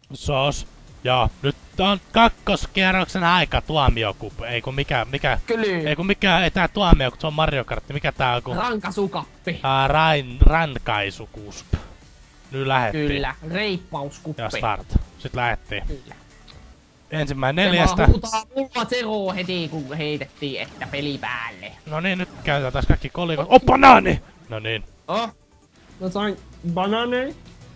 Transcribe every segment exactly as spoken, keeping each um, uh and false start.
Sos. Joo, nyt on kakkoskierroksen aika tuomiokup. Ei kun mikä, mikä... Kyllä. Ei kun mikä, ei tää tuomio, kun se on Mario Kart. Mikä tää on kun... Rankasukappi. Ää, rain, rankaisukusp. Nyt lähettiin. Kyllä, reippauskuppi. Ja start. Sitten lähettiin. Kyllä. Ensimmäinen Se neljästä. vaan huutaa mulla zero heti, kun heitettiin, että peli päälle. No niin, nyt käytetään taas kaikki kolikot. Oh, banaani! No niin. Oh, mä sain banaaneja.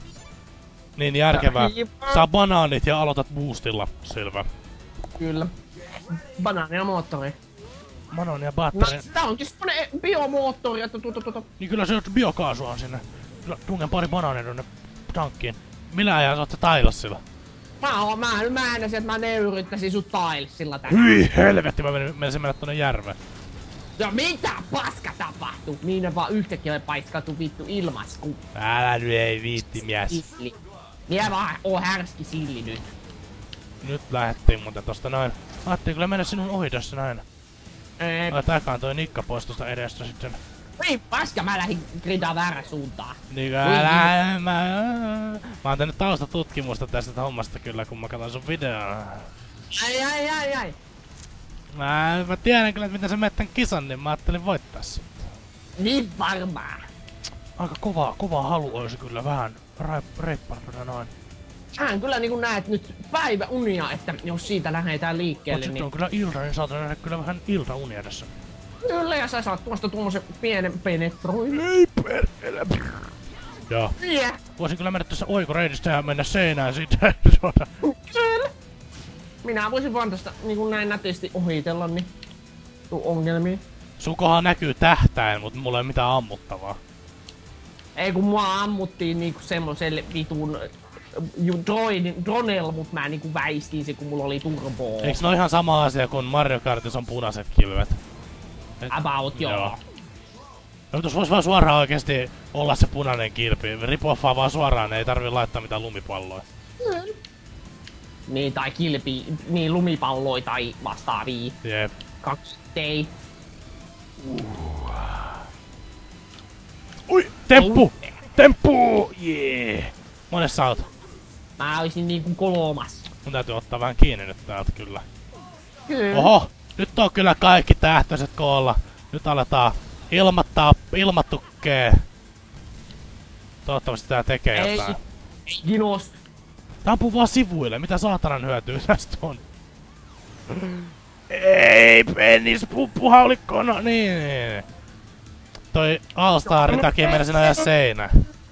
Niin järkevää. Ja Saa banaanit ja aloitat boostilla. Selvä. Kyllä. Banaani ja moottori. Banaani ja No, batteri. tää onkin semmonen biomoottori, että tuota tuota. Niin kyllä se on biokaasua sinne. Kyllä tungen pari banaania tonne tankkiin. Millä ajan sä ootte Tailosilla? Mä oon, mä, mä en että mä nöyryttäisin sut Tailsilla tänään. Hyi helvetti, mä menin, menisin mennä tonne järveen. No mitä paska tapahtuu? Niin ne vaan yhtäkkiä paiskautu vittu ilmasku. Älä nyt ei viitti mies. Silli. Minä vaan oon härski silli nyt. Nyt lähettiin muuten tosta noin. Ajattelin kyllä mennä sinun ohi tässä näin. Eee, Laitaakaan toi nikka pois tosta edestä sitten. ei paska, mä lähdin gridaan väärän suuntaan. Niin älä, mä... Mä oon tehnyt taustatutkimusta tästä hommasta kyllä, kun mä katson sun videoa. Ai ai ai ai. Mä, mä tiedän kyllä, että miten sä menet tän kisan, niin mä ajattelin voittaa sut. Niin varmaa. Aika kova, kova halu olisi kyllä vähän reippaana noin. Sähän kyllä niinku näet nyt päivä unia, että jos siitä lähdetään Mut liikkeelle, sitten niin... on kyllä ilta, niin saatan nähdä kyllä vähän iltaunia tässä. Kyllä, ja sä saat tuosta tuommoisen pienen penetroin. Ei perkele. Joo. Yeah. Voisin kyllä mennä tässä oikoreidistä ja mennä seinään siitä tuota. Kyllä. Minä voisin vaan tästä niinku näin nätisti ohitella, niin... Tuu ongelmiin. Sukohan näkyy tähtäin, mut mulla ei mitään ammuttavaa. Ei kun mua ammuttiin niinku semmoselle vitun... Droidin, dronella, mut mä niinku väistin se, kun mulla oli turbo. Eiks ne ole ihan sama asia kuin Mario Kartissa on punaiset kilvet? Et, About joo. joo. No tos vois vaan suoraan oikeesti olla se punainen kilpi. Ripoffaa vaan suoraan, ei tarvii laittaa mitään lumipalloja. Mm. Niin, tai kilpi, niin lumipalloja tai vastaavia. Jep. Kaksi tei. Ui! Temppu! Temppu! Jee! Monessa sä oot? Mä oisin niinku kolmas. Mun täytyy ottaa vähän kiinni nyt täältä kyllä. Kyllä. Oho! Nyt on kyllä kaikki tähtöiset koolla. Nyt aletaan ilmattaa ilmatukkee. Toivottavasti tää tekee Ei, jotain. ei dinos. Tää ampuu vaan sivuille. Mitä saatanan hyötyä tästä on? Ei, penis, puppuhaulikko, no niin, niin. Toi All-Starin takia menisin ajaa seinä.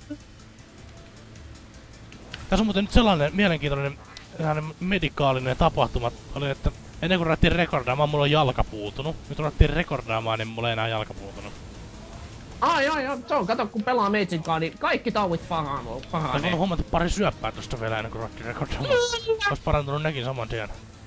Tässä on muuten nyt sellainen mielenkiintoinen sellainen medikaalinen tapahtuma. Oli, että ennen kuin ruvettiin rekordaamaan, mulla on jalka puutunut. Nyt ruvettiin rekordaamaan, niin mulla ei enää jalka puutunut. Ai ai ai, se on, kato kun pelaa meitsinkaan, niin kaikki tauvit paranee. Ois paranee. voinut hommata pari syöppää tosta vielä ennen kuin ruvettiin rekordaamaan. Ois parantunut nekin saman tien.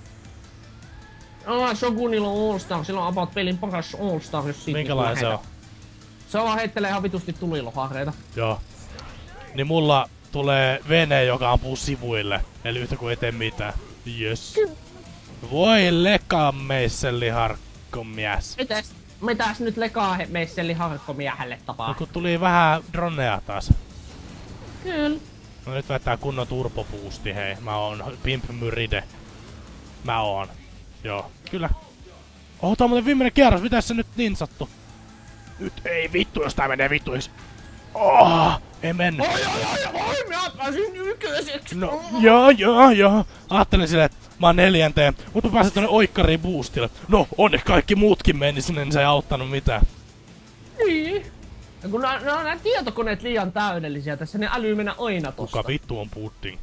Ah, Shogunilla on All Star, sillä on about pelin paras All Star, jos siitä Minkälainen se on? Se on heittelee ihan vitusti tulilohareita. Joo. Niin mulla tulee vene, joka ampuu sivuille. Eli yhtä kuin ei tee mitään. Jes. Voi lekameisselli harkkomies. Mitäs, mitäs nyt lekaa meisseli harkkomiehelle tapaa? No kun tuli vähän dronea taas. Kyllä. No nyt vetää kunnon turbopuusti, hei. Mä oon Pimp Myride. Mä oon. Joo, kyllä. Oho, tää on muuten viimeinen kierros, mitäs se nyt ninsattu? Nyt ei vittu, jos tää menee vittuis. Oh, ei mennyt. Oi oi oi oi, mä pääsin ykköseksi. No, joo, joo, joo. Ajattelin silleen, että mä oon neljänteen, mutta mä pääsin tonne oikkariin boostille. No, onne kaikki muutkin meni sinne, niin se ei auttanut mitään. Niin. Ja kun nää, nää, nää tietokoneet liian täydellisiä tässä, ne älyy mennä aina tosta. Kuka vittu on pudding?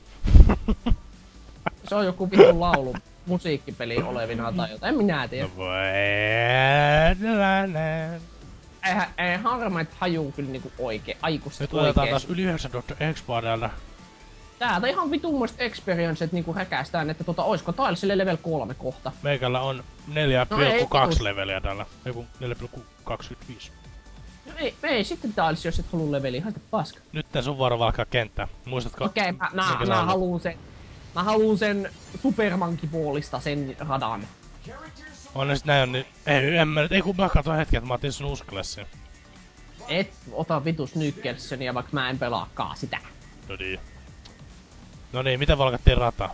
Se on joku vitun laulu, musiikkipeli olevina tai jotain, en minä tiedä. No voi tällainen. Eihän, ei harmait hajuu kyllä niinku oikee, aikuiset Nyt otetaan oikeesti. taas yli yhdeksäntoista expaa täältä. Täältä ihan vitummoiset experiencet niinku häkästään, että tota, oisko Tilesille level kolme kohta. Meikällä on neljä pilkku No ei, kaksi vitus. leveliä tällä. Eiku neljä pilkku kaksikymmentäviisi. No ei, ei sitten Tiles, jos et haluu leveliä, haista paska. Nyt sun vuoro valkaa kenttä. Muistatko? Okei, okay, mä, mä, minkä mä laulu? haluun sen, mä haluun sen Supermonkey-puolista sen radan. On ne sit näin on niin... Ei, en mä nyt, ei kun mä katson hetken, että mä otin sun usklessin. Et ota vitus Nykkelssöniä, vaikka mä en pelaakaan sitä. No niin. No niin, miten valkattiin rata?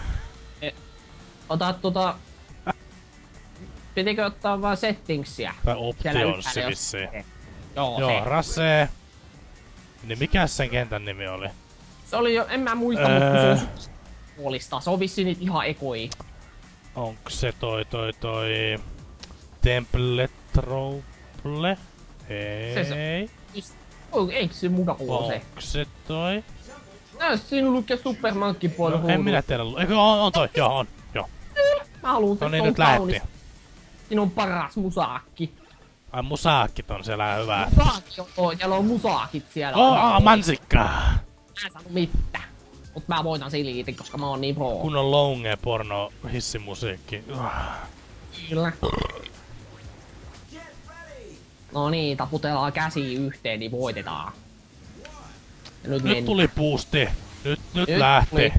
Ota tota... Pitikö ottaa vaan settingsia? Tai optionssi vissiin. Joo, Joo, se. Rasse. Niin mikäs sen kentän nimi oli? Se oli jo, en mä muista, öö... mutta se on puolista. Se on vissiin niitä ihan ekoi. Onko se toi toi toi... Temple Trouble? Ei. Se se. Oh, eikö se muka puhua se? Onko se toi? Nää siinä lukee Super Monkey Ball. No, en minä tiedä. Eikö on, on toi? Joo, on. Joo. Mä haluun, No että niin, on nyt kaunis. lähettiin. Siinä on paras musaakki. Ai musaakit on siellä hyvää. Musaakki on, siellä on musaakit siellä. Oh, aa, mansikkaa! Mä en sano mitään. Mut mä voitan siliitin, koska mä oon niin pro. Kunnon longe porno hissimusiikki. Kyllä. No niin, taputellaan käsi yhteen, niin voitetaan. Ja nyt Nyt tuli boosti. Nyt, nyt, Nyt lähti. tuli.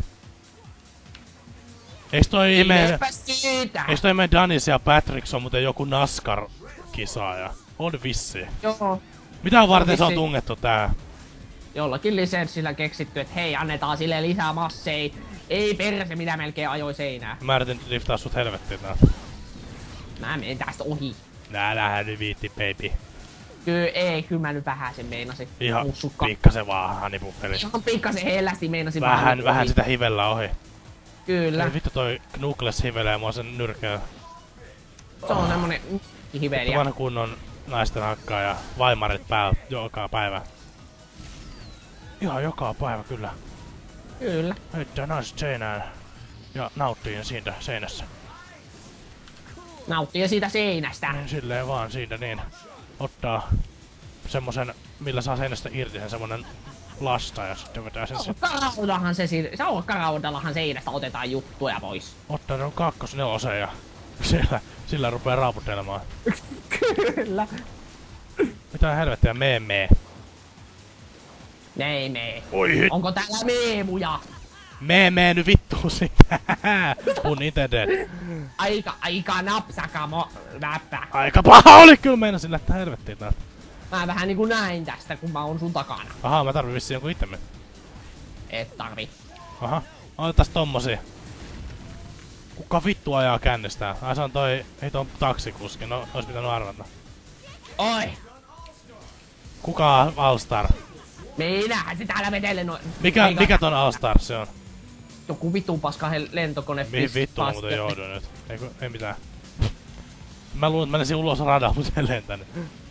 Eiks toi ihme... Eipä siitä! Eiks toi ihme Danis ja Patrick on muuten joku NASCAR-kisaaja? On vissi. Joo. Mitä varten se on vissi. tungettu tää? Jollakin lisenssillä keksitty, että hei, annetaan sille lisää massei. Ei perse, mitä melkein ajoi seinää. Mä yritin liftaa sut helvettiin täältä. Mä menen tästä ohi. Nää lähden nyt viitti, baby. Kyllä, ei, kyllä mä nyt vähän sen meinasin. Ihan Mussukka. pikkasen vaan hanipuppeli. Ihan pikkasen hellästi meinasin Vähän, vaan vähän ohi. sitä hivellä ohi. Kyllä. Ei vittu toi Knuckles hivelee mua sen nyrkeä. Se on semmonen hiveliä. Vanha kunnon naisten hakkaa ja vaimarit päällä joka päivä. Ihan joka päivä kyllä. Kyllä. Heittää naiset seinään ja nauttii siitä seinässä. Nauttii siitä seinästä. Niin silleen vaan siitä niin. Ottaa semmosen, millä saa seinästä irti sen semmonen lasta ja sitten vetää sen sit. Karaudahan se siinä, sauvakaraudallahan seinästä otetaan juttuja pois. Ottaa ne kakkos nelosen ja sillä, sillä rupee raaputelemaan. Kyllä. Mitä helvettiä meemee? Ne ei mee. Oi hit! Onko täällä meemuja? Meemee nyt vittu sitä! Mun ite dead. Aika, aika napsaka mo... Läppä. Aika paha oli kyllä meinasin lähtää helvettiin täältä. Mä vähän niinku näin tästä, kun mä oon sun takana. Ahaa, mä tarvin vissiin jonkun itemin. Et tarvi. Aha, otetas tommosia. Kuka vittu ajaa kännistään? Ai se on toi, ei toi taksikuski, no ois pitänyt arvata. Oi! Kuka on All-Star? Minähän se täällä vetelen noin. Mikä, Eikä- mikä ton All-Star se on? Joku vittu paska he- lentokone. Mihin vittuun mä muuten joudun nyt? Eiku, ei mitään. Mä luulen, että menisin ulos radalta, mut en lentänyt.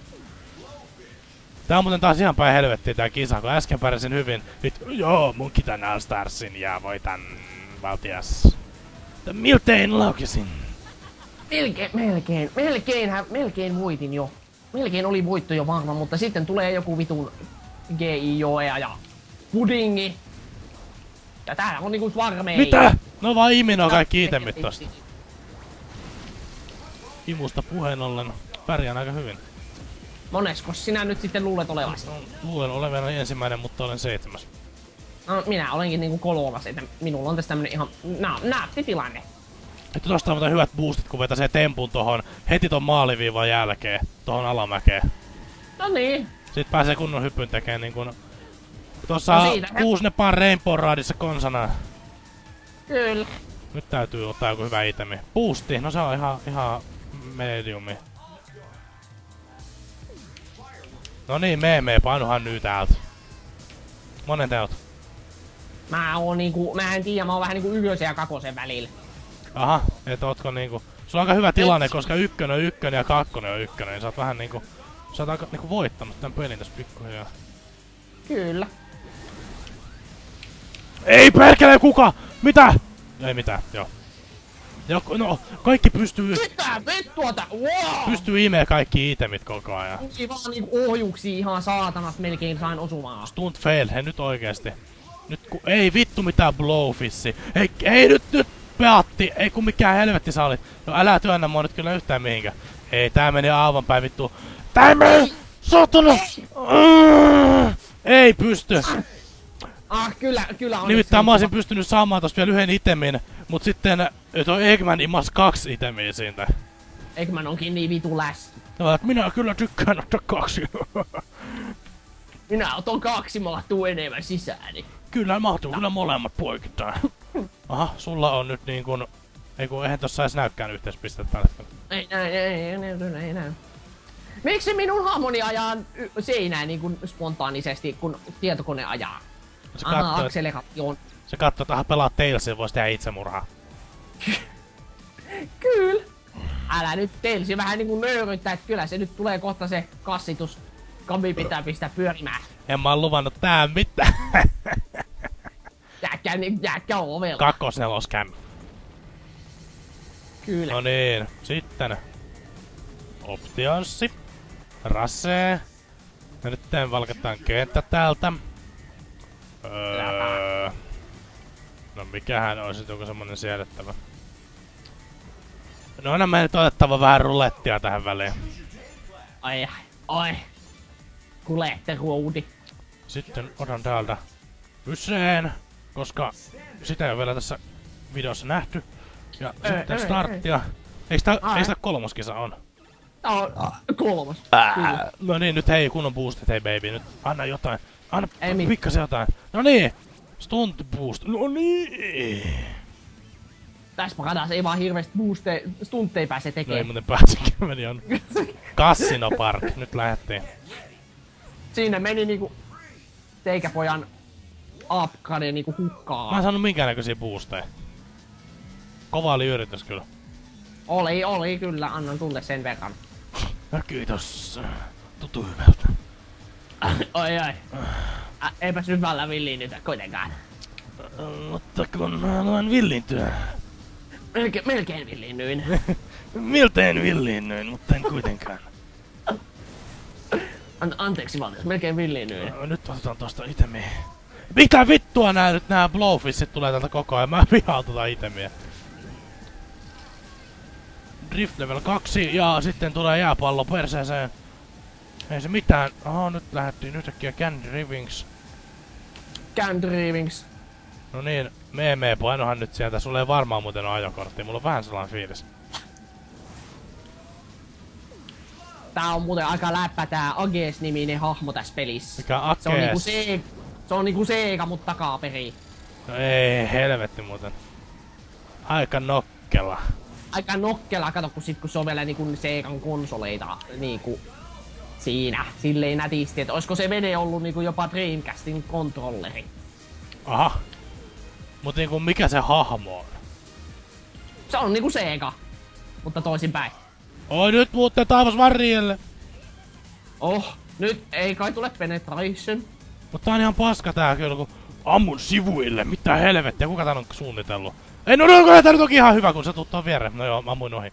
Tää on muuten taas ihan päin helvettiä tää kisa, kun äsken pärjäsin hyvin. Nyt, joo, mun kitän All-Starsin ja voitan valtias. Miltein laukesin. Melkein, melkein, melkein, melkein voitin jo. Melkein oli voitto jo varma, mutta sitten tulee joku vitun G I Joea ja pudingi. Ja täällä on niinku svarmei. Mitä? No vaan Imino kaikki itemit tosta. Imusta puheen ollen pärjään aika hyvin. Monesko sinä nyt sitten luulet olevasi? No, luulen olevani ensimmäinen, mutta olen seitsemäs. No, minä olenkin niinku kolmas, että minulla on tässä tämmönen ihan na naaptitilanne. Että tosta on muuten hyvät boostit, kun vetäsee tempun tohon heti ton maaliviivan jälkeen, tohon alamäkeen. No niin. Sitten pääsee kunnon hyppyn tekeen niin kun... Tossa No on siitä- kuusi nepaan Rainbow Radissa konsana. Kyllä. Nyt täytyy ottaa joku hyvä itemi. Boosti, no se on ihan, ihan mediumi. No niin, meemee, painuhan nyt täältä. Monen teot. Mä oon niinku, mä en tiedä, mä oon vähän niinku ykkösen ja kakosen välillä. Aha, et ootko niinku... Sulla on aika hyvä tilanne, koska ykkönen on ykkönen ja kakkonen on ykkönen, niin sä oot vähän niinku... Sä oot aika niinku voittanut tän pelin tässä pikkuhiljaa. Kyllä. Ei perkele kuka! Mitä? Ei mitään, joo. Joku, no, kaikki pystyy... Mitä vittua tää? Wow! Pystyy imee kaikki itemit koko ajan. Tuli vaan niinku ohjuksia ihan saatanasta melkein sain osumaan. Stunt fail, he nyt oikeesti. Nyt ku... Ei vittu mitään blowfissi. Ei, ei nyt, nyt peatti. Ei kun mikään helvetti sä olit. No älä työnnä mua nyt kyllä yhtään mihinkään. Ei, tää meni aivan päin vittu. Tää meni! Saatana! Mm, ei pysty. Ah, kyllä, kyllä on. Nimittäin mä olisin pystynyt saamaan tosta vielä yhden itemin. Mut sitten toi Eggman imas kaksi itemiä siitä. Eggman onkin niin vitu läski. No, että minä kyllä tykkään ottaa kaksi. Minä otan kaksi, mä tuu enemmän sisääni. Kyllä mahtuu kyllä molemmat poikittain. Aha, sulla on nyt niin kun... Ei kun eihän tossa edes näykään yhteispistettä tällä hetkellä. Ei näy, ei, ei näy, ei näy. Miksi minun hahmoni ajaa seinään niin kuin spontaanisesti, kun tietokone ajaa? Se Aha, katsoo, akseleraation. se katsoo, että aha, pelaa Tailsia, voisi tehdä itsemurhaa. Kyllä. Älä nyt Tailsi vähän niinku nöyryttää, että kyllä se nyt tulee kohta se kassitus. Kampi pitää pistää pyörimään. En mä oo luvannut tää mitään. Jääkää, jääkää ovella. Kakkosneloskäm. Kyllä. No niin, sitten. Optionssi. Rasee. Ja nyt valkataan kenttä täältä. Öö... No mikähän olisi joku semmonen siedettävä. No onhan meidän nyt otettava vähän rulettia tähän väliin. Ai, ai. Kulette ruudi. Sitten otan täältä Yseen, koska sitä ei ole vielä tässä videossa nähty. Ja Ei, sitten ei, starttia. Eikö tää, Ai. eikö tää kolmoskisa on? Tää on kolmas. Kyllä. No niin, nyt hei, kunnon boostit, hei baby, nyt anna jotain. Anna Ei mit- pikkasen jotain. No niin, stunt boost. No niin. Tässä radassa ei vaan hirveesti booste, stuntteja pääse No ei tekemään. muuten pääsikään, meni on. Casino Park, nyt lähettiin. Siinä meni niinku teikäpojan upgrade niinku hukkaan. Mä en saanut minkäännäköisiä boosteja. Kova oli yritys kyllä. Oli, oli kyllä, annan tulle sen verran. No kiitos. Tutu hyvältä. Oi oi. Ä, eipä syvällä villiinnytä kuitenkaan. Mutta kun haluan villiintyä. Melkein, melkein villiinnyin. Milteen villiinnyin, mutta en kuitenkaan. An, anteeksi valtias, melkein villiinnyin. No, nyt otetaan tosta itemiä. Mitä vittua nää nyt nää blowfishit tulee täältä koko ajan? Mä vihaan tota itemiä. Drift level kaksi ja sitten tulee jääpallo perseeseen. Ei se mitään. Aha, nyt lähdettiin yhtäkkiä Candy Rivings. Candy Rivings. No niin, mee mee, painohan nyt sieltä. Sulla ei varmaan muuten ole ajokorttia. Mulla on vähän sellainen fiilis. Tää on muuten aika läppä tää Ages-niminen hahmo tässä pelissä. Mikä Ages? Se on niinku se... Se on niinku Sega, mut takaperin. No ei, helvetti muuten. Aika nokkela. Aika nokkela, kato kun sit kun se on vielä niinku Segan konsoleita niinku siinä silleen nätisti, että oisko se vene ollut niinku jopa Dreamcastin kontrolleri. Aha. Mut niinku mikä se hahmo on? Se on niinku Sega, mutta toisinpäin. Oi nyt muutte taivas varrielle. Oh, nyt ei kai tule penetration. Mutta tää on ihan paska tää kyllä, kun ammun sivuille. Mitä helvettiä, kuka tän on suunnitellut? Ei, no no, no tää nyt onkin ihan hyvä, kun sä tuut tuon viereen. No joo, mä ammuin ohi.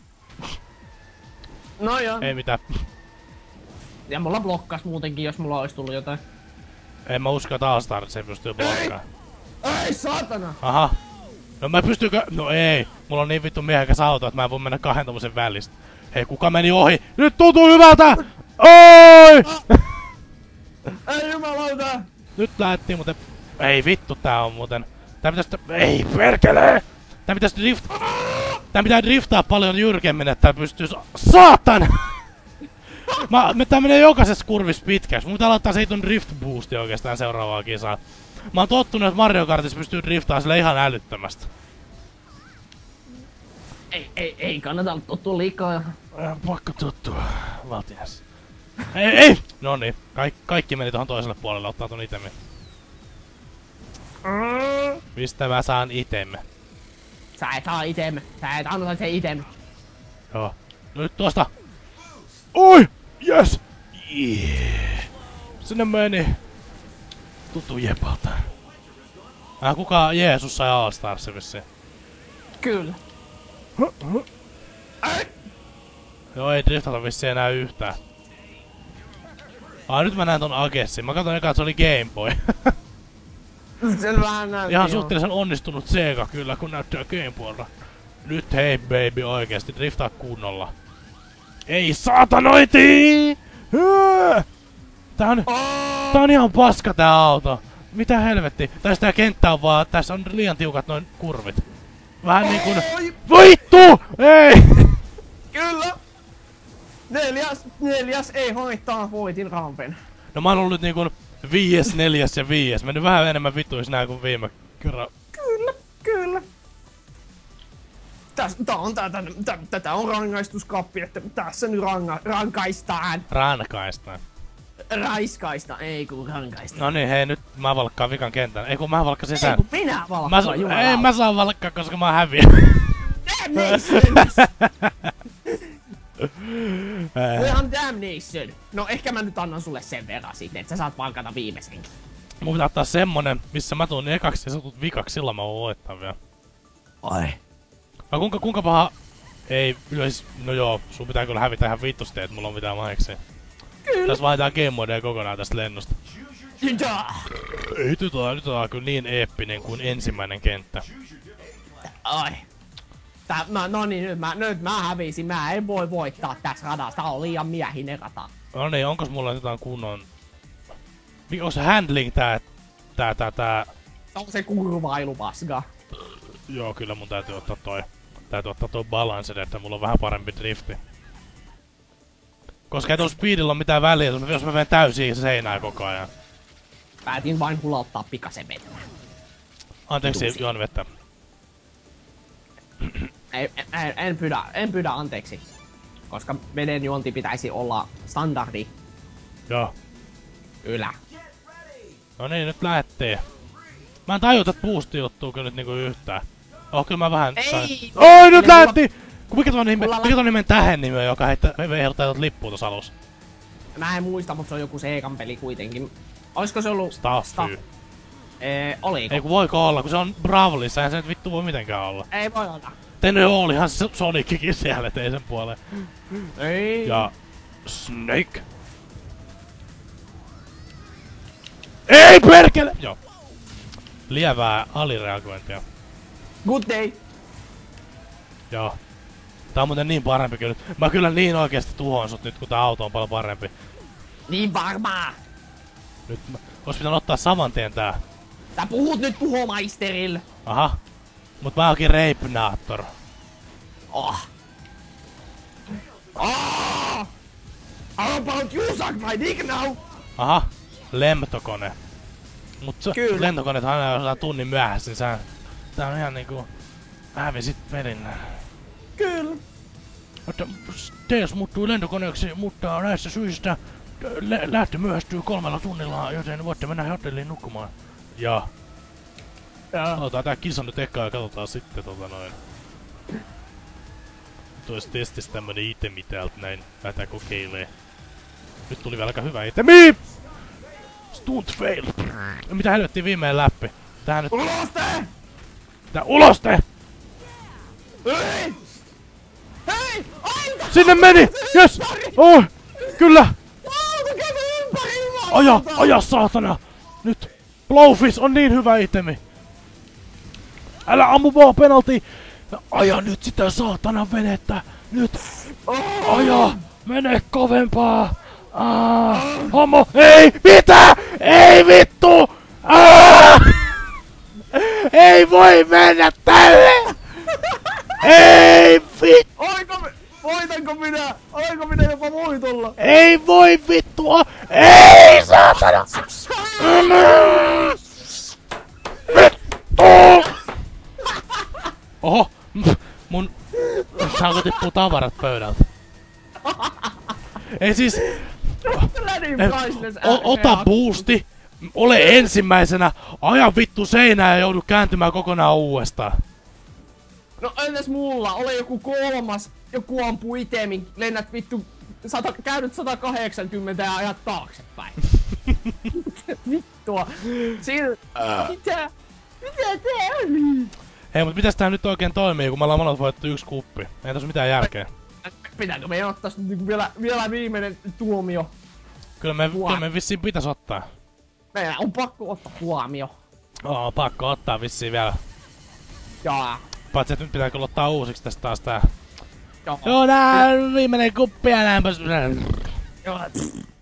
No joo. Ei mitään. Ja mulla blokkas muutenkin, jos mulla olisi tullut jotain. En mä usko, että All-Star se pystyy blokkaamaan. Ei saatana! Aha. No mä pystyykö? No ei. Mulla on niin vittu miehekäs auto, että mä en voi mennä kahden tommosen välistä. Hei, kuka meni ohi? Nyt tuntuu hyvältä! Oi! Ei jumalauta! Nyt lähettiin muuten... Ei vittu, tää on muuten... Tää pitäis... Ei perkele! Tää pitäis drift... Tää pitää driftaa paljon jyrkemmin, että tää pystyy... Saatan! Mä, me tää menee jokaisessa kurvissa pitkäksi. Mun pitää laittaa se hitun drift boosti oikeastaan seuraavaa kisaa. Mä oon tottunut, että Mario Kartissa pystyy driftaamaan sille ihan älyttömästä. Ei, ei, ei kannata tottua liikaa. Äh, pakko tottua, valtias. Ei, ei! Noniin, Kaik kaikki meni tohon toiselle puolelle, ottaa ton itemin. Mistä mä saan itemme? Sä et saa itemme. Sä et anna sen itemme. Joo. No nyt tuosta. Oi! Yes! Yeah. Sinne meni. Tuttu jepalta. Äh, kuka Jeesus sai All-Starsin vissiin? Kyllä. Joo, ei driftata vissiin enää yhtään. Ah, nyt mä näen ton Agessin. Mä katson eka, että se oli Game Boy. Sen vähän näytti. Ihan joo. suhteellisen onnistunut Sega kyllä, kun näyttää Game Boylla. Nyt hei baby oikeesti, driftaa kunnolla. Ei saatanoiti! Tää on, tää on ihan paska tää auto. Mitä helvetti? Tässä tää kenttä on vaan, tässä on liian tiukat noin kurvit. Vähän niin kuin... Vittu! Ei! Kyllä! Neljäs, neljäs ei hoitaa, voitin rampen. No mä oon ollut nyt niin kuin Viies, neljäs ja viies. Mennyt vähän enemmän vituis nää kuin viime kerran. Kyllä, kyllä. Täs, tää on, tätä, tätä on rangaistuskappi, että tässä nyt ranga, rankaistaan. Rankaistaan. Raiskaista, ei kun rankaista. No niin, hei nyt mä valkkaan vikan kentän. Ei kun mä valkkaan Ei sisään. kun minä Mä valkkaan, su- jumalauta. ei mä saan valkkaa, koska mä häviän. Damnation! Ihan damnation. No ehkä mä nyt annan sulle sen verran sitten, että sä saat valkata viimeisenkin. Mun pitää ottaa semmonen, missä mä tuun ekaksi ja sä tuut vikaksi, silloin mä voin voittaa vielä. Ai. No kuinka, kuinka paha... Ei, yleis... No joo, sun pitää kyllä hävitä ihan vittusti, et mulla on mitään mahiksi. Kyllä. Tässä vaihdetaan game modea kokonaan tästä lennosta. Sitä. Ei, nyt on, nyt on kyllä niin eeppinen kuin ensimmäinen kenttä. Ai. Tää, mä, no niin, nyt mä, nyt mä hävisin. Mä en voi voittaa tässä radassa. Tää on liian miehinen rata. No niin, onkos mulla jotain kunnon... Mikä on se handling tää... Tää, tää, tää... On se kurvailu, paska. Joo, kyllä mun täytyy ottaa toi... Täytyy ottaa toi balanced, että mulla on vähän parempi drifti. Koska ei tuolla speedillä ole mitään väliä, jos mä menen täysin seinään koko ajan. Päätin vain hulauttaa pikasen vettä. Anteeksi, juon vettä. Ei, en, en pyydä, en pyydä anteeksi. Koska veden juonti pitäisi olla standardi. Joo. Kyllä. No niin, nyt lähettiin. Mä en tajua tätä boosti juttuu kyllä nyt niinku yhtään. Oh, kyllä mä vähän sain... Ei! Oi, nyt Ja lähti! Kun mikä tuon nimen, mulla mikä tuon nimen tähen nimi on, joka heittää, heiluttaa tuot lippua tossa alussa? Mä en muista, mutta se on joku Seekan peli kuitenkin. Oisko se ollut... Staffy. Ee, oliko? Ei kun voiko olla, kun se on Bravlissa, eihän se nyt vittu voi mitenkään olla. Ei voi olla. Tänne olihan se Sonicikin siellä, ettei sen puoleen. Ei. Ja... Snake. Ei perkele! Joo. Lievää alireagointia. Good day. Joo. Tää on muuten niin parempi kyllä. Mä kyllä niin oikeesti tuhoan sut nyt, kun tää auto on paljon parempi. Niin varmaa. Nyt mä... Ois pitänyt ottaa saman tien tää. Sä puhut nyt tuhomaisterille. Aha. Mut mä oonkin Reipnaattor. Oh. Oh. How about you suck my dick now? Aha. Lentokone. Mut se Kyllä. lentokoneethan aina jossain tunnin myöhässä, niin sä... Tää on ihan niinku... Hävisit pelin. Kyllä. Mutta T S muuttui lentokoneeksi, mutta näistä syistä lä lähtö myöhästyy kolmella tunnilla, joten voitte mennä hotelliin nukkumaan. Ja... Ja. Otetaan tää kisa nyt eka ja katsotaan sitten tota noin. Tois testis tämmönen itemi täältä näin. Lähdetään kokeilee. Nyt tuli vielä aika hyvä itemi! Stunt fail! Mitä helvettiä viimein läppi? Tää nyt... Uloste! Tää uloste! Hei! Hei! Aita! Sinne meni! Yes! Oh! Kyllä! Auto kävi ympäri Aja! jumalauta! Aja saatana! Nyt! Blowfish on niin hyvä itemi! Älä ammu vaan penalti! Aja nyt sitä saatana venettä! Nyt! Aja! Mene kovempaa! Ah, homo! Ei! Mitä? Ei vittu! Ah! Ei voi mennä tälle! Ei vittu! Oiko mi- voitanko minä? Oiko minä jopa voitolla? Ei voi vittua! Ei saatana! Vittu! Oho! Mun... Saanko tippuu tavarat pöydältä? Ei siis... Länin Eh, priceless o- ota boosti! Ole ensimmäisenä! Aja vittu seinään ja joudu kääntymään kokonaan uudestaan. No entäs mulla? Ole joku kolmas. Joku ampuu itemin. Lennät vittu... Sata, käydyt sata kahdeksankymmentä ja ajat taaksepäin. Vittua. Siinä... Ää. Mitä? Mitä tää oli? Hei, mut mitäs tää nyt oikein toimii, kun me ollaan molemmat voittu yksi kuppi? Ei tässä mitään järkeä. Pitääkö meidän ottaa sit niinku vielä, vielä viimeinen tuomio? Kyllä me, Mua. kyllä me vissiin pitäis ottaa. Meidän on pakko ottaa tuomio. Oo, pakko ottaa vissiin vielä. Joo. Paitsi et nyt pitää kyllä ottaa uusiksi tästä taas tää. Joo. Joo, nää on viimeinen kuppi ja näinpäs. Joo.